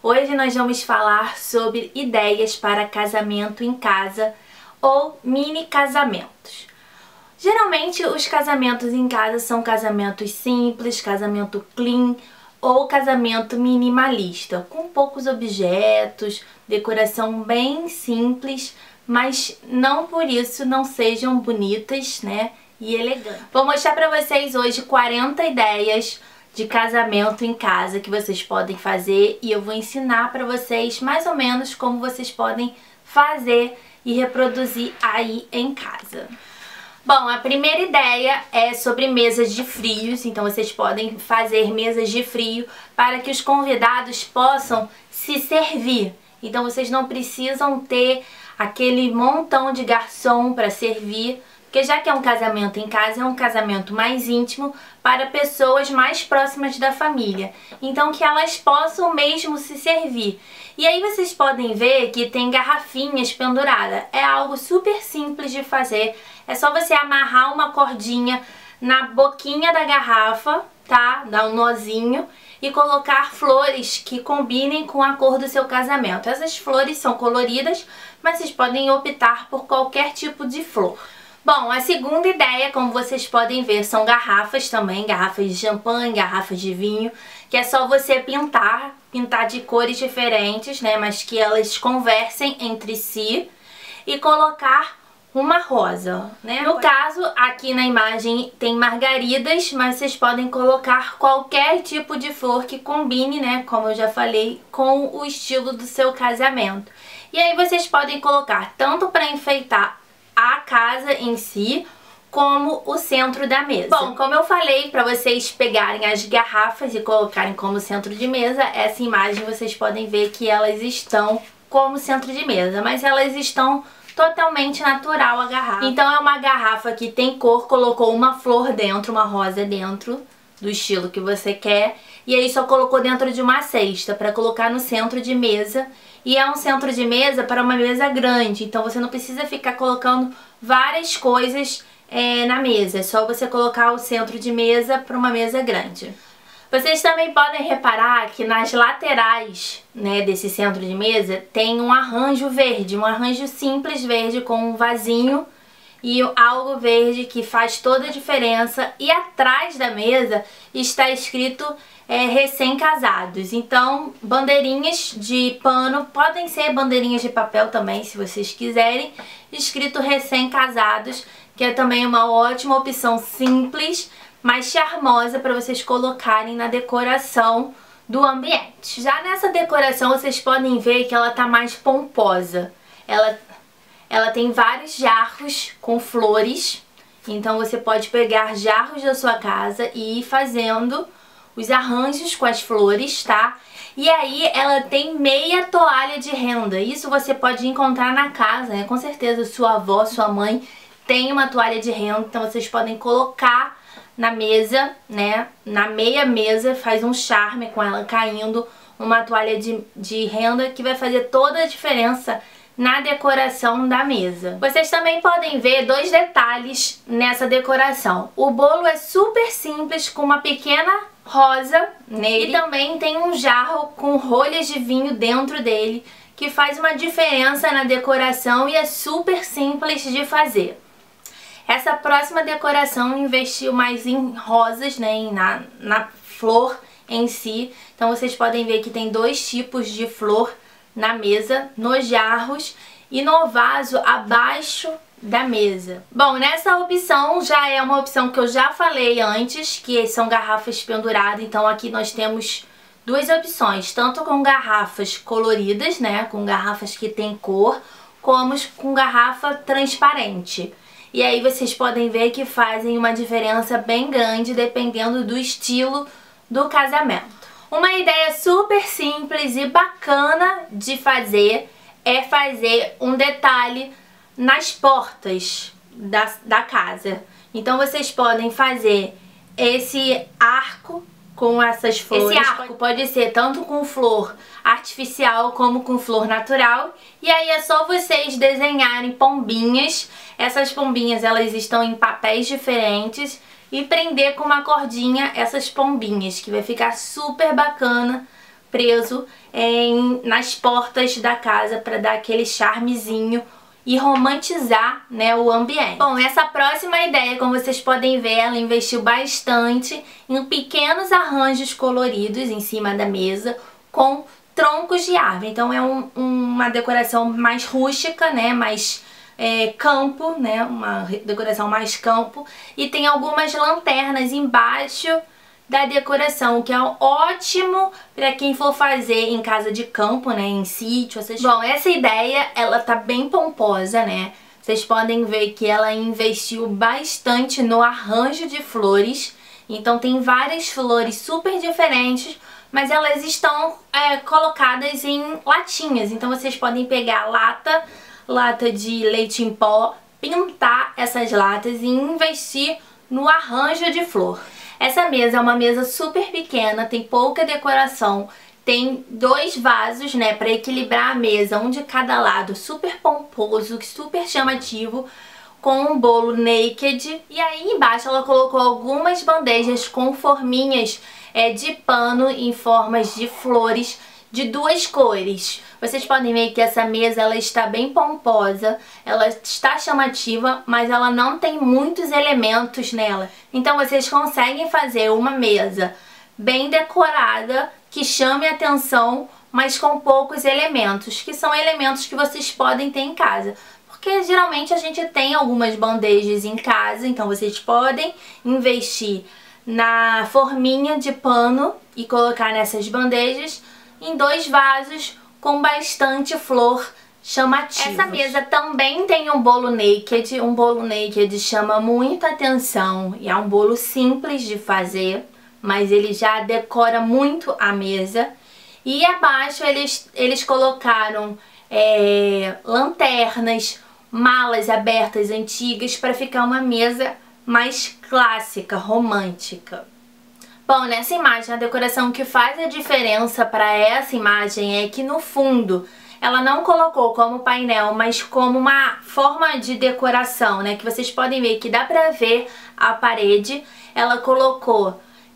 Hoje nós vamos falar sobre ideias para casamento em casa ou mini casamentos. Geralmente os casamentos em casa são casamentos simples, casamento clean ou casamento minimalista, com poucos objetos, decoração bem simples, mas não por isso não sejam bonitas, né, e elegantes. Vou mostrar para vocês hoje 40 ideias de casamento em casa que vocês podem fazer e eu vou ensinar para vocês mais ou menos como vocês podem fazer e reproduzir aí em casa. Bom, a primeira ideia é sobre mesas de frios, então vocês podem fazer mesas de frio para que os convidados possam se servir. Então vocês não precisam ter aquele montão de garçom para servir, porque já que é um casamento em casa, é um casamento mais íntimo para pessoas mais próximas da família. Então que elas possam mesmo se servir. E aí vocês podem ver que tem garrafinhas penduradas. É algo super simples de fazer. É só você amarrar uma cordinha na boquinha da garrafa, tá? Dar um nozinho e colocar flores que combinem com a cor do seu casamento. Essas flores são coloridas, mas vocês podem optar por qualquer tipo de flor. Bom, a segunda ideia, como vocês podem ver, são garrafas também, garrafas de champanhe, garrafas de vinho, que é só você pintar de cores diferentes, né, mas que elas conversem entre si e colocar uma rosa, né? No caso, aqui na imagem tem margaridas, mas vocês podem colocar qualquer tipo de flor que combine, né, como eu já falei, com o estilo do seu casamento. E aí vocês podem colocar tanto para enfeitar a casa em si, como o centro da mesa. Bom, como eu falei, para vocês pegarem as garrafas e colocarem como centro de mesa, essa imagem vocês podem ver que elas estão como centro de mesa, mas elas estão totalmente natural a garrafa. Então é uma garrafa que tem cor, colocou uma flor dentro, uma rosa dentro, do estilo que você quer, e aí só colocou dentro de uma cesta para colocar no centro de mesa. E é um centro de mesa para uma mesa grande, então você não precisa ficar colocando várias coisas na mesa. É só você colocar o centro de mesa para uma mesa grande. Vocês também podem reparar que nas laterais, né, desse centro de mesa tem um arranjo verde, um arranjo simples verde com um vasinho e algo verde que faz toda a diferença. E atrás da mesa está escrito recém-casados. Então, bandeirinhas de pano, podem ser bandeirinhas de papel também, se vocês quiserem, escrito recém-casados, que é também uma ótima opção simples, mas charmosa para vocês colocarem na decoração do ambiente. Já nessa decoração, vocês podem ver que ela tá mais pomposa. Ela tem vários jarros com flores, então você pode pegar jarros da sua casa e ir fazendo os arranjos com as flores, tá? E aí ela tem meia toalha de renda. Isso você pode encontrar na casa, né? Com certeza sua avó, sua mãe tem uma toalha de renda, então vocês podem colocar na mesa, né? Na meia mesa, faz um charme com ela caindo, uma toalha de renda que vai fazer toda a diferença na decoração da mesa. Vocês também podem ver dois detalhes nessa decoração. O bolo é super simples, com uma pequena rosa nele, e também tem um jarro com rolhas de vinho dentro dele, que faz uma diferença na decoração e é super simples de fazer. Essa próxima decoração investiu mais em rosas, né, na flor em si. Então vocês podem ver que tem dois tipos de flor na mesa, nos jarros e no vaso abaixo da mesa. Bom, nessa opção já é uma opção que eu já falei antes, que são garrafas penduradas. Então aqui nós temos duas opções, tanto com garrafas coloridas, né, com garrafas que tem cor, como com garrafa transparente. E aí vocês podem ver que fazem uma diferença bem grande dependendo do estilo do casamento. Uma ideia super simples e bacana de fazer é fazer um detalhe nas portas da casa. Então vocês podem fazer esse arco com essas flores. Esse arco pode ser tanto com flor artificial como com flor natural. E aí é só vocês desenharem pombinhas. Essas pombinhas, elas estão em papéis diferentes. E prender com uma cordinha essas pombinhas, que vai ficar super bacana preso nas portas da casa para dar aquele charmezinho e romantizar, né, o ambiente. Bom, essa próxima ideia, como vocês podem ver, ela investiu bastante em pequenos arranjos coloridos em cima da mesa com troncos de árvore. Então é uma decoração mais rústica, né, mais campo, né, uma decoração mais campo, e tem algumas lanternas embaixo da decoração, o que é ótimo para quem for fazer em casa de campo, né, em sítio. Bom, essa ideia, ela tá bem pomposa, né? Vocês podem ver que ela investiu bastante no arranjo de flores. Então tem várias flores super diferentes, mas elas estão colocadas em latinhas. Então vocês podem pegar lata de leite em pó, pintar essas latas e investir no arranjo de flor. Essa mesa é uma mesa super pequena, tem pouca decoração, tem 2 vasos, né, para equilibrar a mesa, um de cada lado, super pomposo, super chamativo, com um bolo naked. E aí embaixo ela colocou algumas bandejas com forminhas de pano em formas de flores de 2 cores. Vocês podem ver que essa mesa ela está bem pomposa, ela está chamativa, mas ela não tem muitos elementos nela. Então vocês conseguem fazer uma mesa bem decorada, que chame a atenção, mas com poucos elementos, que são elementos que vocês podem ter em casa. Porque geralmente a gente tem algumas bandejas em casa, então vocês podem investir na forminha de pano e colocar nessas bandejas em 2 vasos com bastante flor chamativa. Essa mesa também tem um bolo naked. Um bolo naked chama muito atenção e é um bolo simples de fazer, mas ele já decora muito a mesa. E abaixo eles colocaram lanternas, malas abertas antigas para ficar uma mesa mais clássica, romântica. Bom, nessa imagem, a decoração que faz a diferença para essa imagem é que no fundo ela não colocou como painel, mas como uma forma de decoração, né? Que vocês podem ver que dá pra ver a parede. Ela colocou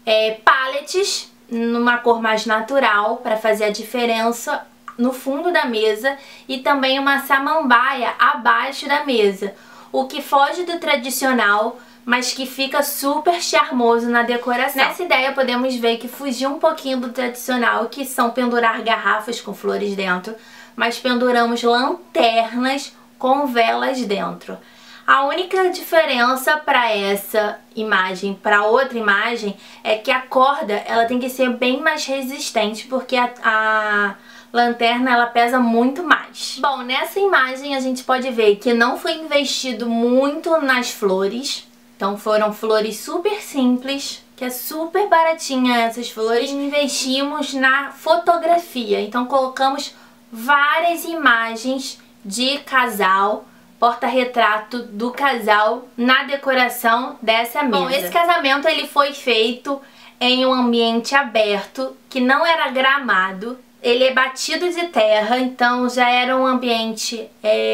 paletes numa cor mais natural para fazer a diferença no fundo da mesa e também uma samambaia abaixo da mesa, o que foge do tradicional, mas que fica super charmoso na decoração. Nessa ideia podemos ver que fugiu um pouquinho do tradicional, que são pendurar garrafas com flores dentro, mas penduramos lanternas com velas dentro. A única diferença para essa imagem para outra imagem é que a corda ela tem que ser bem mais resistente, porque a lanterna ela pesa muito mais. Bom, nessa imagem a gente pode ver que não foi investido muito nas flores. Então foram flores super simples, que é super baratinha essas flores. E investimos na fotografia. Então colocamos várias imagens de casal, porta-retrato do casal na decoração dessa mesa. Bom, esse casamento ele foi feito em um ambiente aberto, que não era gramado. Ele é batido de terra, então já era um ambiente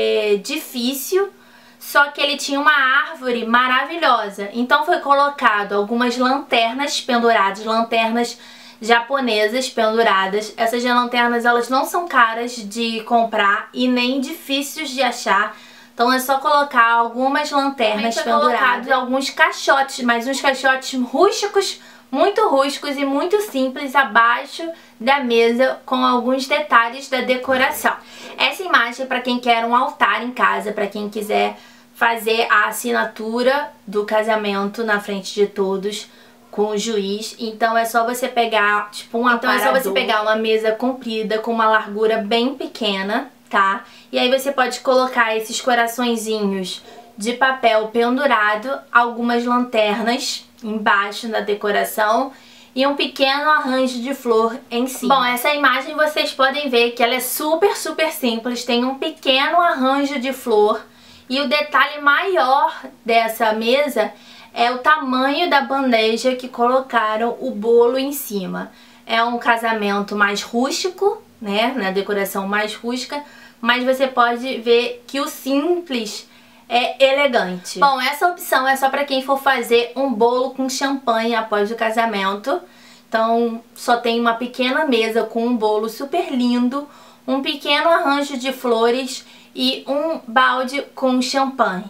difícil. Só que ele tinha uma árvore maravilhosa. Então foi colocado algumas lanternas penduradas, lanternas japonesas penduradas. Essas lanternas elas não são caras de comprar e nem difíceis de achar. Então é só colocar algumas lanternas penduradas, alguns caixotes, mas uns caixotes rústicos, muito rústicos e muito simples abaixo da mesa com alguns detalhes da decoração. Essa imagem é para quem quer um altar em casa, para quem quiser fazer a assinatura do casamento na frente de todos com o juiz. Então é só você pegar tipo um aparador. Então é só você pegar uma mesa comprida com uma largura bem pequena, tá? E aí você pode colocar esses coraçõezinhos de papel pendurado, algumas lanternas embaixo na decoração e um pequeno arranjo de flor em cima. Bom, essa imagem vocês podem ver que ela é super simples, tem um pequeno arranjo de flor. E o detalhe maior dessa mesa é o tamanho da bandeja que colocaram o bolo em cima. É um casamento mais rústico, né, na decoração mais rústica, mas você pode ver que o simples é elegante. Bom, essa opção é só para quem for fazer um bolo com champanhe após o casamento, Então só tem uma pequena mesa com um bolo super lindo, um pequeno arranjo de flores e um balde com champanhe.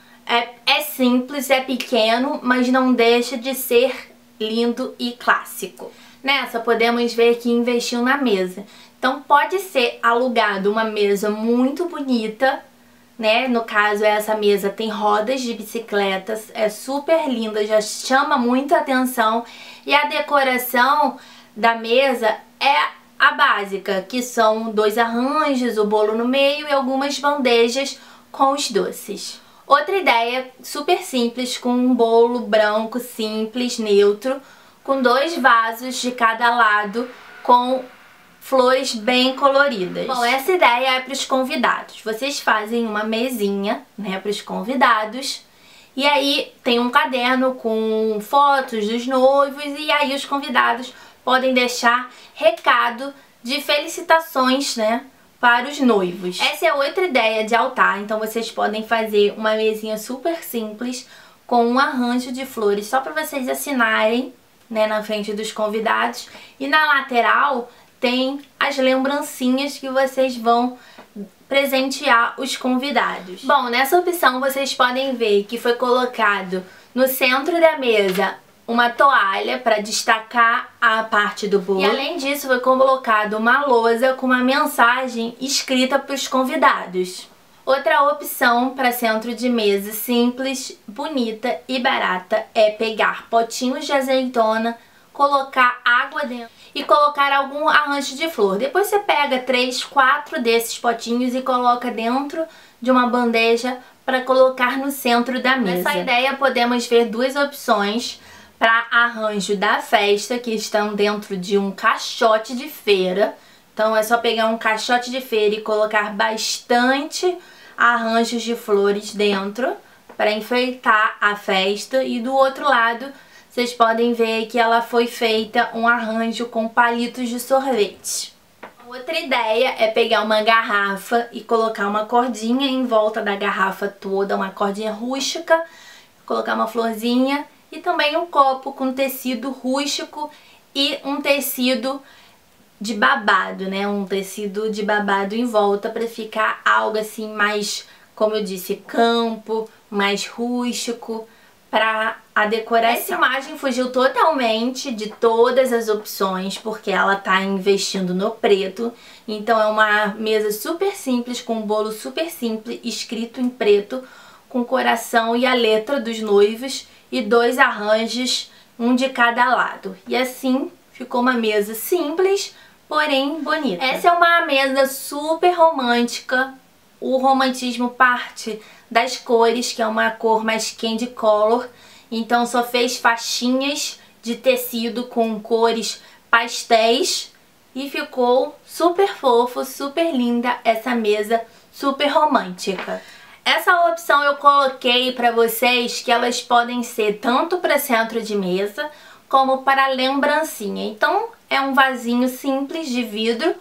É simples, é pequeno, mas não deixa de ser lindo e clássico. Nessa podemos ver que investiu na mesa. Então pode ser alugado uma mesa muito bonita, né? No caso essa mesa tem rodas de bicicletas, é super linda, já chama muita atenção. E a decoração da mesa é a básica, que são 2 arranjos, o bolo no meio e algumas bandejas com os doces. Outra ideia super simples, com um bolo branco simples, neutro, com 2 vasos de cada lado, com flores bem coloridas. Bom, essa ideia é para os convidados. Vocês fazem uma mesinha, né, para os convidados. E aí tem um caderno com fotos dos noivos e aí os convidados podem deixar recado de felicitações, né, para os noivos. Essa é outra ideia de altar, então vocês podem fazer uma mesinha super simples com um arranjo de flores só para vocês assinarem, né, na frente dos convidados. E na lateral tem as lembrancinhas que vocês vão presentear os convidados. Bom, nessa opção vocês podem ver que foi colocado no centro da mesa uma toalha para destacar a parte do bolo. E além disso foi colocado uma lousa com uma mensagem escrita para os convidados. Outra opção para centro de mesa simples, bonita e barata é pegar potinhos de azeitona, colocar água dentro e colocar algum arranjo de flor. Depois você pega 3, 4 desses potinhos e coloca dentro de uma bandeja para colocar no centro da mesa. Nessa ideia podemos ver 2 opções para arranjo da festa, que estão dentro de um caixote de feira. Então é só pegar um caixote de feira e colocar bastante arranjos de flores dentro para enfeitar a festa. E do outro lado vocês podem ver que ela foi feita um arranjo com palitos de sorvete. Outra ideia é pegar uma garrafa e colocar uma cordinha em volta da garrafa toda, uma cordinha rústica, colocar uma florzinha e também um copo com tecido rústico e um tecido de babado, né? Um tecido de babado em volta para ficar algo assim mais, como eu disse, campo, mais rústico para a decoração. Essa imagem fugiu totalmente de todas as opções porque ela tá investindo no preto. Então é uma mesa super simples, com um bolo super simples, escrito em preto, com o coração e a letra dos noivos e 2 arranjos, um de cada lado. E assim ficou uma mesa simples, porém bonita. Essa é uma mesa super romântica. O romantismo parte das cores, que é uma cor mais candy color. Então só fez faixinhas de tecido com cores pastéis e ficou super fofo, super linda essa mesa super romântica. Essa opção eu coloquei para vocês que elas podem ser tanto para centro de mesa como para lembrancinha. Então é um vasinho simples de vidro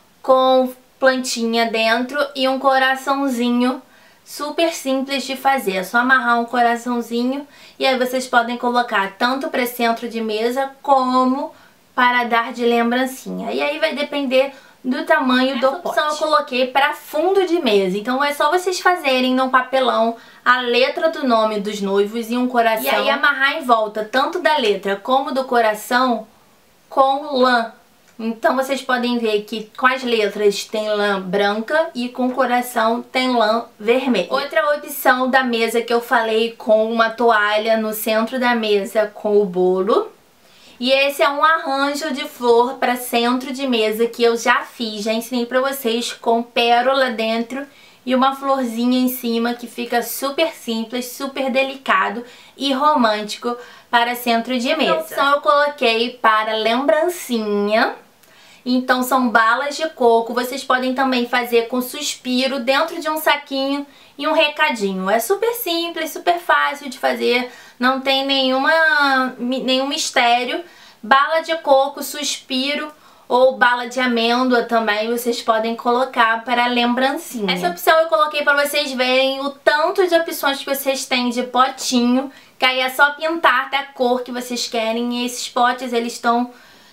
com plantinha dentro e um coraçãozinho super simples de fazer. É só amarrar um coraçãozinho e aí vocês podem colocar tanto para centro de mesa como para dar de lembrancinha. E aí vai depender do tamanho do pote. Essa opção eu coloquei para fundo de mesa, então é só vocês fazerem num papelão a letra do nome dos noivos e um coração. E aí amarrar em volta tanto da letra como do coração com lã. Então vocês podem ver que com as letras tem lã branca e com o coração tem lã vermelha. Outra opção da mesa que eu falei, com uma toalha no centro da mesa com o bolo. E esse é um arranjo de flor para centro de mesa que eu já fiz, já ensinei para vocês, com pérola dentro e uma florzinha em cima, que fica super simples, super delicado e romântico para centro de mesa. Essa opção eu coloquei para lembrancinha. Então são balas de coco, vocês podem também fazer com suspiro dentro de um saquinho e um recadinho. É super simples, super fácil de fazer, não tem nenhum mistério. Bala de coco, suspiro ou bala de amêndoa também vocês podem colocar para lembrancinha. Essa opção eu coloquei para vocês verem o tanto de opções que vocês têm de potinho, que aí é só pintar da cor que vocês querem. E esses potes eles estão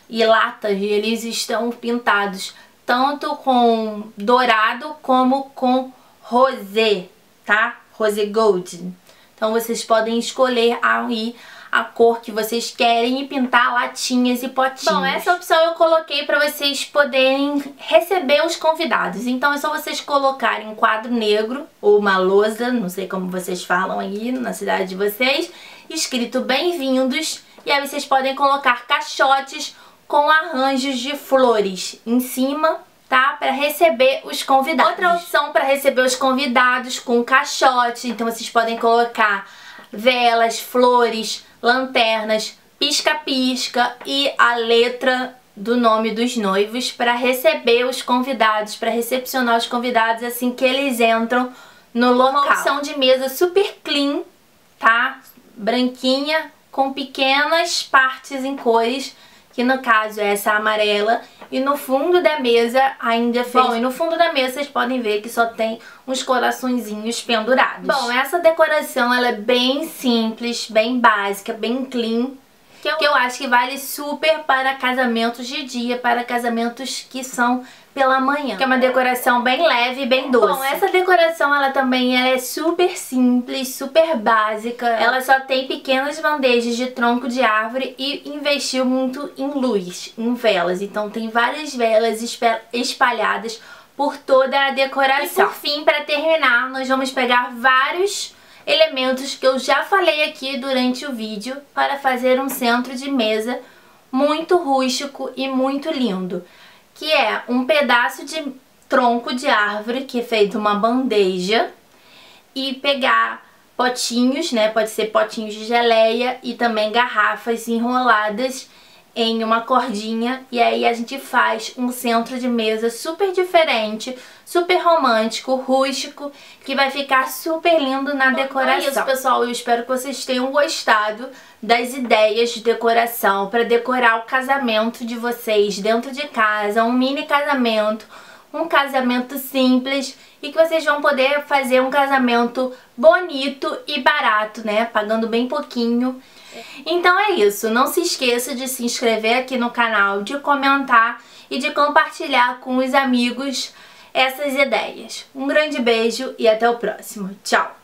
e latas, e eles estão pintados tanto com dourado como com rosé, tá? Rosé gold. Então vocês podem escolher aí a cor que vocês querem e pintar latinhas e potinhos. Bom, essa opção eu coloquei para vocês poderem receber os convidados. Então é só vocês colocarem um quadro negro ou uma lousa, não sei como vocês falam aí na cidade de vocês, escrito bem-vindos, e aí vocês podem colocar caixotes com arranjos de flores em cima, tá? Para receber os convidados. Outra opção para receber os convidados com caixote, então vocês podem colocar velas, flores, lanternas, pisca-pisca e a letra do nome dos noivos para receber os convidados, para recepcionar os convidados assim que eles entram no local. Uma opção de mesa super clean, tá? Branquinha, com pequenas partes em cores, que no caso é essa amarela, e no fundo da mesa ainda fez... Bom, e no fundo da mesa vocês podem ver que só tem uns coraçõezinhos pendurados. Bom, essa decoração ela é bem simples, bem básica, bem clean, que eu acho que vale super para casamentos de dia, para casamentos que são pela manhã. Que é uma decoração bem leve e bem doce. Bom, essa decoração ela também é super simples, super básica. Ela só tem pequenas bandejas de tronco de árvore e investiu muito em luz, em velas. Então tem várias velas espalhadas por toda a decoração. E por fim, para terminar, nós vamos pegar vários elementos que eu já falei aqui durante o vídeo para fazer um centro de mesa muito rústico e muito lindo, que é um pedaço de tronco de árvore que é feito uma bandeja, e pegar potinhos, né, pode ser potinhos de geleia e também garrafas enroladas em uma cordinha, e aí a gente faz um centro de mesa super diferente, super romântico, rústico, que vai ficar super lindo na decoração. É isso, pessoal, eu espero que vocês tenham gostado das ideias de decoração para decorar o casamento de vocês dentro de casa, um mini casamento, um casamento simples, e que vocês vão poder fazer um casamento bonito e barato, né, pagando bem pouquinho. Então é isso, não se esqueça de se inscrever aqui no canal, de comentar e de compartilhar com os amigos essas ideias. Um grande beijo e até o próximo. Tchau!